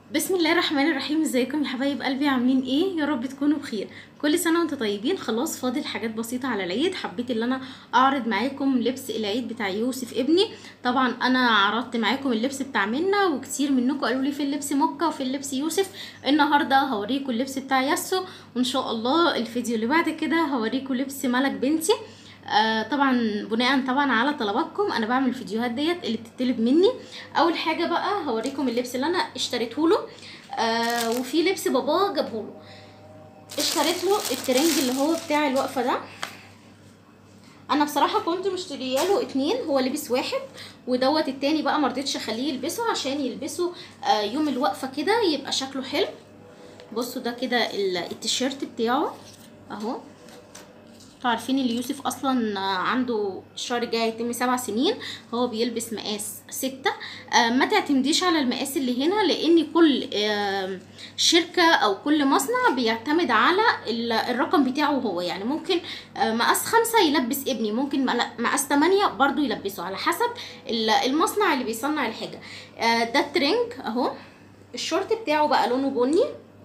بسم الله الرحمن الرحيم. ازيكم يا حبايب قلبي؟ عاملين ايه؟ يا رب تكونوا بخير. كل سنه وانتم طيبين. خلاص فاضل حاجات بسيطه على العيد. حبيت ان انا اعرض معاكم لبس العيد بتاع يوسف ابني. طبعا انا عرضت معاكم اللبس بتاع منا، وكتير منكم قالوا لي في اللبس مكه وفي اللبس يوسف. النهارده هوريكم اللبس بتاع ياسو، وان شاء الله الفيديو اللي بعد كده هوريكم لبس ملك بنتي. طبعا بناء طبعا على طلباتكم انا بعمل الفيديوهات ديت اللي بتطلب مني. اول حاجه بقى هوريكم اللبس اللي انا اشتريته له، وفي لبس بابا جابهوله. اشتريت له الترنج اللي هو بتاع الوقفه ده. انا بصراحه كنت مشترياله اتنين، هو لبس واحد ودوت التاني بقى مرضتش اخليه يلبسه عشان يلبسه يوم الوقفه كده يبقى شكله حلو. بصوا ده كده التيشيرت بتاعه اهو. عارفين اللي يوسف اصلا عنده الشهر الجاي يتم 7 سنين، هو بيلبس مقاس 6. ما تعتمديش على المقاس اللي هنا، لان كل شركة او كل مصنع بيعتمد على الرقم بتاعه هو. يعني ممكن مقاس 5 يلبس ابني، ممكن مقاس 8 برضو يلبسه، على حسب المصنع اللي بيصنع الحاجة. ده الترنج اهو. الشورت بتاعه بقى لونه بني.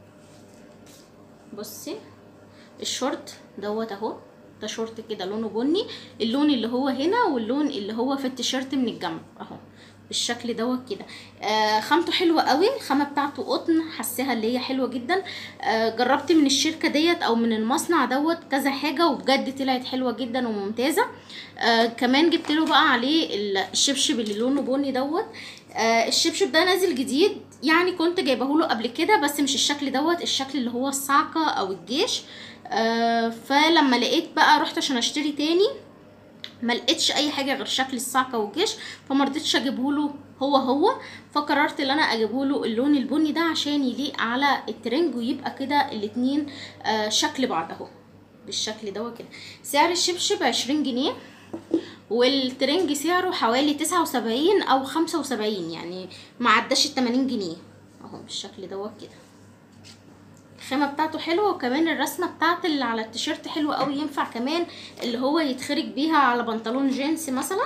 بصي الشورت دوت اهو، ده شورت كده لونه بني، اللون اللي هو هنا واللون اللي هو في التيشيرت من الجنب اهو بالشكل دوت كده. خامته حلوه قوي، الخامه بتاعته قطن، حساها اللي هي حلوه جدا. جربت من الشركه ديت او من المصنع دوت كذا حاجه، وبجد طلعت حلوه جدا وممتازه. كمان جبت له بقى عليه الشبشب اللي لونه بني دوت. الشبشب ده نازل جديد، يعني كنت جايبه له قبل كده بس مش الشكل دوت، الشكل اللي هو الصعقه او الجيش. فلما لقيت بقى رحت عشان اشتري تاني، ما لقيتش اي حاجه غير شكل الصعقه والجيش، فما رضيتش اجيبه له هو. فقررت ان انا اجيبه له اللون البني ده عشان يليق على الترنج ويبقى كده الاتنين شكل بعض اهو بالشكل ده كده. سعر الشبشب 20 جنيه، والترنج سعره حوالي 79 او 75، يعني ما عداش 80 جنيه اهو بالشكل ده كده. الخامه بتاعته حلوه، وكمان الرسمه بتاعت اللي على التيشيرت حلوه قوي، ينفع كمان اللي هو يتخرج بيها على بنطلون جينز مثلا.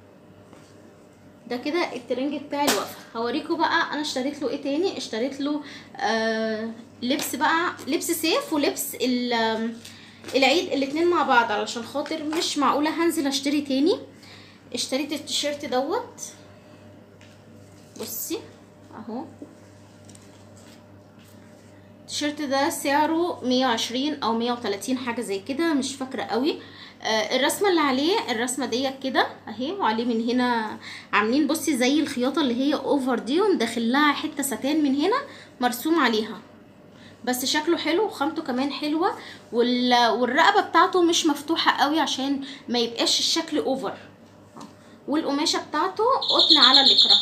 ده كده الترنج بتاع الوقفه. هوريكم بقى انا اشتريت له ايه تاني. اشتريت له لبس بقى، لبس صيف ولبس العيد الاتنين مع بعض، علشان خاطر مش معقوله هنزل اشتري تاني. اشتريت التيشيرت دوت. بصي اهو التيشيرت ده سعره 120 او 130 حاجه زي كده، مش فاكره قوي. الرسمه اللي عليه الرسمه ديت كده اهي، وعليه من هنا عاملين بصي زي الخياطه اللي هي اوفر دي، ومدخل لها حته ستان من هنا مرسوم عليها، بس شكله حلو وخامته كمان حلوه. والرقبه بتاعته مش مفتوحه قوي عشان ما يبقاش الشكل اوفر. والقماشه بتاعته قطن على الاكراه.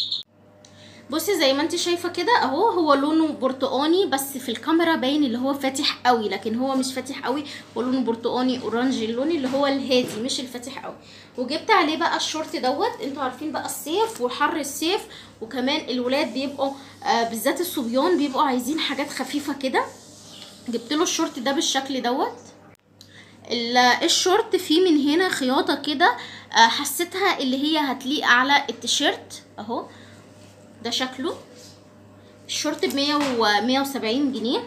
بصي زي ما انت شايفه كده اهو، هو لونه برتقاني بس في الكاميرا باين اللي هو فاتح قوي، لكن هو مش فاتح قوي، هو لونه برتقاني اورنجي، اللون اللي هو الهادي مش الفاتح قوي. وجبت عليه بقى الشورت دوت. انتوا عارفين بقى الصيف وحر الصيف، وكمان الولاد بيبقوا بالذات الصبيان بيبقوا عايزين حاجات خفيفه كده. جبت له الشورت ده بالشكل دوت. الشورت فيه من هنا خياطه كده، حسيتها اللي هي هتليق على التيشيرت اهو. ده شكله. الشورت ب100 و170 جنيه.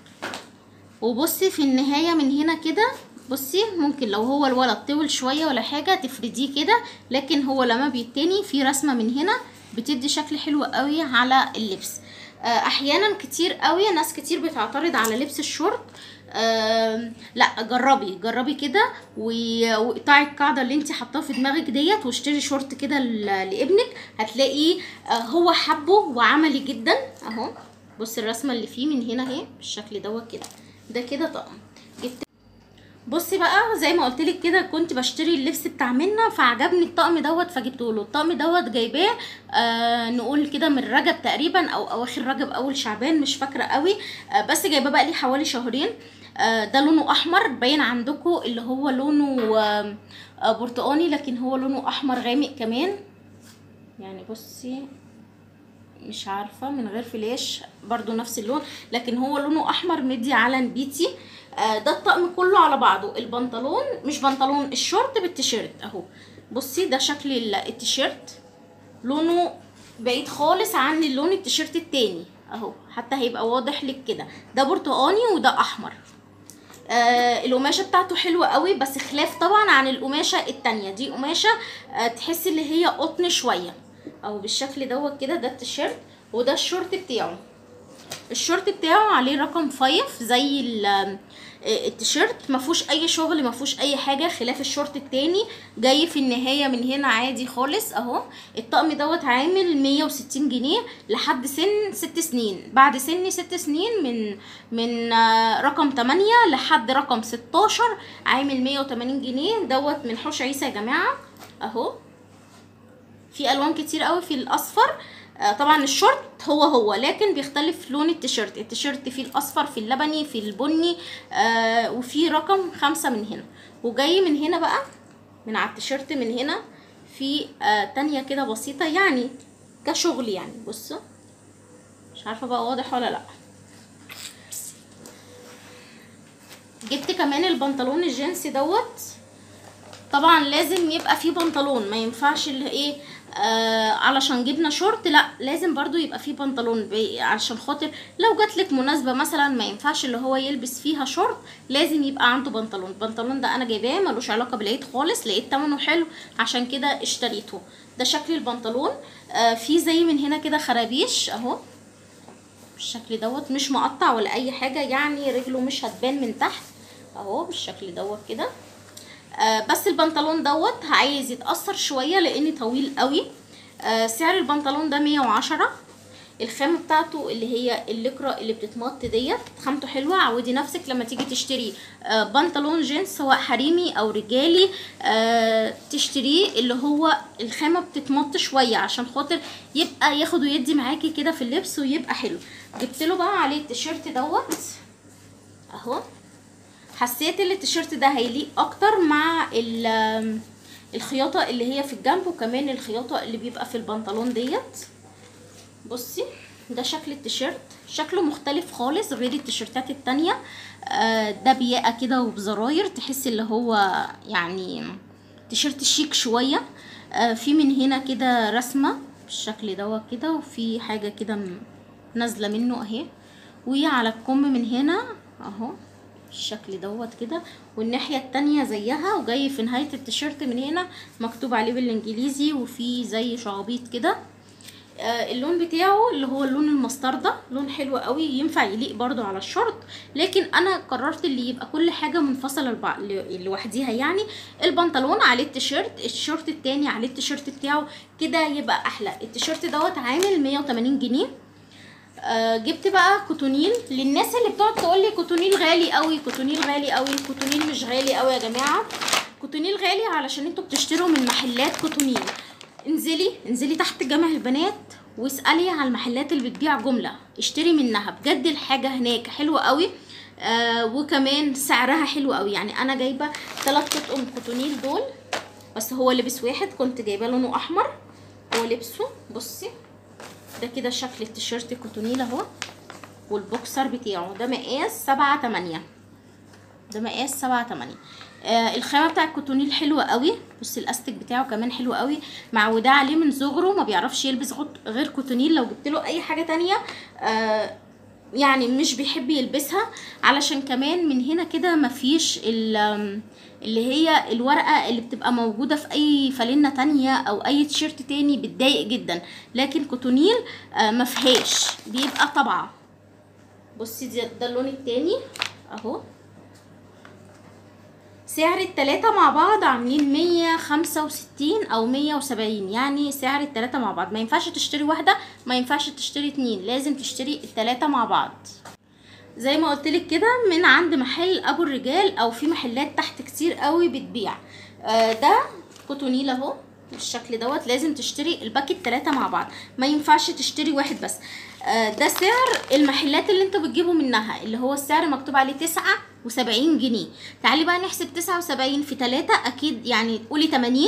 وبصي في النهايه من هنا كده، بصي ممكن لو هو الولد طول شويه ولا حاجه تفرديه كده، لكن هو لما بيتني في رسمه من هنا بتدي شكل حلو قوي على اللبس. احيانا كتير قوي ناس كتير بتعترض على لبس الشورت. لا جربي كده، واقطعي القاعده اللي انت حاطاها في دماغك ديت، واشتري شورت كده لابنك، هتلاقيه هو حبه وعملي جدا اهو. بصي الرسمه اللي فيه من هنا اهي بالشكل دوت كده. ده كده طقم. بصي بقى زي ما قلت لك كده، كنت بشتري اللبس بتاع منا فعجبني الطقم دوت فجبته له. الطقم دوت جايباه نقول كده من رجب تقريبا او اواخر رجب اول شعبان، مش فاكره قوي. بس جايباه بقى لي حوالي شهرين. ده لونه احمر، باين عندكم اللي هو لونه برتقاني، لكن هو لونه احمر غامق كمان. يعني بصي مش عارفه من غير فلاش برضو نفس اللون، لكن هو لونه احمر مدي على نبيتي. ده الطقم كله على بعضه. البنطلون مش بنطلون، الشورت بالتيشيرت اهو. بصي ده شكل التيشيرت، لونه بعيد خالص عن اللون التيشيرت التاني اهو، حتى هيبقى واضح لك كده، ده برتقاني وده احمر. القماشه بتاعته حلوه قوي، بس خلاف طبعا عن القماشه التانية. دي قماشه تحسي اللي هي قطن شويه اهو بالشكل دوت كده. ده التيشيرت وده الشورت بتاعه. الشورت بتاعه عليه رقم 5 زي التيشيرت، مفهوش اي شغل، مفهوش اي حاجه، خلاف الشورت التاني جاي في النهايه من هنا عادي خالص اهو. الطقم دوت عامل 160 جنيه لحد سن 6 سنين. بعد سن 6 سنين من رقم 8 لحد رقم 16 عامل 180 جنيه دوت من حوش عيسى يا جماعه اهو. في الوان كتير قوي، في الاصفر طبعا الشورت هو لكن بيختلف لون التيشيرت. التيشيرت فيه الاصفر، في اللبني، في البني، وفي رقم 5 من هنا. وجاي من هنا بقى من على التيشيرت من هنا في تانية كده بسيطة يعني كشغل يعني. بصوا مش عارفة بقى واضح ولا لا. جبت كمان البنطلون الجينسي دوت. طبعا لازم يبقى فيه بنطلون، ما ينفعش اللي ايه علشان جبنا شورت، لا لازم برضو يبقى فيه بنطلون علشان خاطر لو جاتلك مناسبة مثلا ما ينفعش اللي هو يلبس فيها شورت، لازم يبقى عنده بنطلون. البنطلون ده انا جايباه ملوش علاقة بالعيد خالص، لقيت تمنه حلو عشان كده اشتريته. ده شكل البنطلون. فيه زي من هنا كده خرابيش اهو بالشكل دوت، مش مقطع ولا اي حاجة يعني، رجله مش هتبان من تحت اهو بالشكل دوت كده. بس البنطلون دوت عايز يتأثر شوية لان طويل قوي. سعر البنطلون ده 110. الخامة بتاعته اللي هي الليكرا اللي بتتمط ديت، خامته حلوة. عودي نفسك لما تيجي تشتري بنطلون جينز سواء حريمي او رجالي تشتريه اللي هو الخامة بتتمط شوية عشان خاطر يبقى ياخد ويدي معاكي كده في اللبس ويبقى حلو. جبت له بقى عليه التيشيرت دوت اهو. حسيت ان التيشيرت ده هيليق اكتر مع الخياطه اللي هي في الجنب، وكمان الخياطه اللي بيبقى في البنطلون ديت. بصي ده شكل التيشيرت، شكله مختلف خالص غير التيشيرتات التانية. ده بياقه كده وبزراير، تحسي اللي هو يعني تيشيرت شيك شويه. في من هنا كده رسمه بالشكل دوت كده، وفي حاجه كده نازله منه اهي، وعلى الكم من هنا اهو الشكل دوت كده، والناحيه التانية زيها. وجاي في نهايه التيشيرت من هنا مكتوب عليه بالانجليزي وفي زي شعبيط كده. اللون بتاعه اللي هو اللون المستردة، لون حلو قوي، ينفع يليق برضو على الشورت، لكن انا قررت اللي يبقى كل حاجه منفصله لوحديها يعني. البنطلون عليه التيشيرت، الشورت التاني عليه التيشيرت بتاعه كده يبقى احلى. التيشيرت دوت عامل 180 جنيه. جبت بقى كوتونيل للناس اللي بتقعد تقول لي كوتونيل غالي قوي، كوتونيل غالي قوي. كوتونيل مش غالي قوي يا جماعه، كوتونيل غالي علشان انتوا بتشتروا من محلات كوتونيل. انزلي تحت جامع البنات واسالي على المحلات اللي بتبيع جمله، اشتري منها بجد. الحاجه هناك حلوه قوي. وكمان سعرها حلو قوي يعني. انا جايبه 3 قطن كوتونيل دول، بس هو لبس واحد، كنت جايبه لونه احمر هو لبسه. بصي ده كده شكل التيشيرت كوتونيل اهو، والبوكسر بتاعه ده مقاس 7-8. ده مقاس 7-8. الخامه بتاع الكوتونيل حلوه قوي. بصي الاستيك بتاعه كمان حلو قوي، معوده عليه من صغره، ما بيعرفش يلبس غير كوتونيل. لو جبت له اي حاجه تانية يعني مش بيحب يلبسها، علشان كمان من هنا كده مفيش اللي هي الورقه اللي بتبقى موجوده في اي فانلة تانية او اي تيشيرت تاني، بتضايق جدا. لكن كوتونيل مفيهاش، بيبقى طبعه. بصي ده اللون التاني اهو. سعر التلاتة مع بعض عاملين 165 او 170، يعني سعر التلاتة مع بعض. ما ينفعش تشتري واحدة، ما ينفعش تشتري 2، لازم تشتري التلاتة مع بعض. زي ما قلتلك كده من عند محل ابو الرجال، او في محلات تحت كتير قوي بتبيع. ده كوتونيل اهو بالشكل دوت. لازم تشتري الباكت 3 مع بعض، ما ينفعش تشتري واحد بس. ده سعر المحلات اللي انتوا بتجيبوا منها، اللي هو السعر مكتوب عليه 79 جنيه. تعالي بقى نحسب 79 في 3، اكيد يعني قولي 80.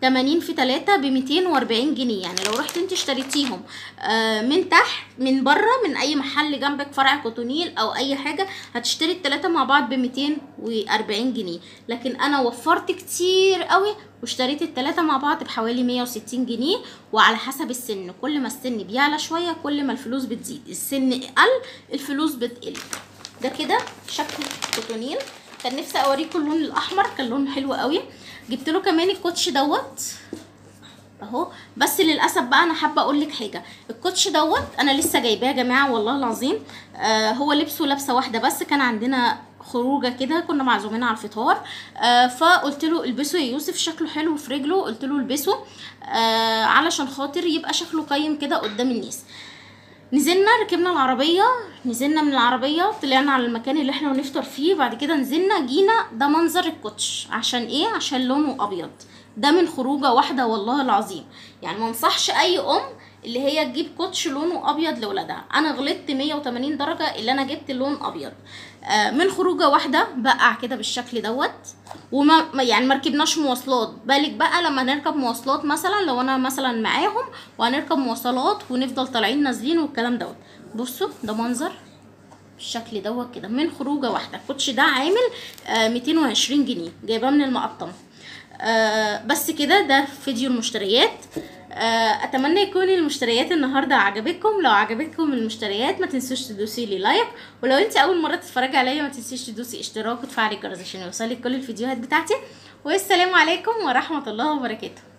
80 في 3 ب 240 جنيه. يعني لو رحت انت اشتريتيهم من تحت من بره من اي محل جنبك فرع كوتونيل او اي حاجه، هتشتري الثلاثه مع بعض ب 240 جنيه. لكن انا وفرت كتير قوي واشتريت الثلاثه مع بعض بحوالي 160 جنيه. وعلى حسب السن، كل ما السن بيعلى شويه كل ما الفلوس بتزيد، السن قل الفلوس بتقل. ده كده شكل كوتونيل. كان نفسي اوريكم اللون الاحمر، كان لون حلو قوي. جبت له كمان الكوتش دوت اهو. بس للاسف بقى انا حابه اقول لك حاجه، الكوتش دوت انا لسه جايباه يا جماعه والله العظيم. هو لبسه لبسه واحده بس، كان عندنا خروجه كده كنا معزومين على الفطار. فقلت له البسه يا يوسف، شكله حلو في رجله، قلت له البسه علشان خاطر يبقى شكله قيم كده قدام الناس. نزلنا ركبنا العربيه، نزلنا من العربيه طلعنا على المكان اللي احنا هنفطر فيه، بعد كده نزلنا جينا ده منظر الكوتش. عشان ايه؟ عشان لونه ابيض. ده من خروجه واحده والله العظيم. يعني ما انصحش اي ام اللي هي تجيب كوتش لونه ابيض لاولادها. انا غلطت 180 درجه اللي انا جبت لون ابيض من خروجه واحده بقع كده بالشكل دوت. وما يعني ما ركبناش مواصلات. بالك بقى لما نركب مواصلات مثلا، لو انا مثلا معاهم وهنركب مواصلات ونفضل طالعين نازلين والكلام دوت. بصوا ده منظر بالشكل دوت كده من خروجه واحده. الكوتش ده عامل 220 جنيه، جايباه من المقطم. بس كده ده فيديو المشتريات. اتمنى يكون المشتريات النهارده عجبتكم. لو عجبتكم المشتريات ما تنسوش تدوسي لي لايك، ولو انت اول مره تتفرجي عليا ما تنسيش تدوسي اشتراك وتفعلي الجرس عشان يوصلك كل الفيديوهات بتاعتي. والسلام عليكم ورحمه الله وبركاته.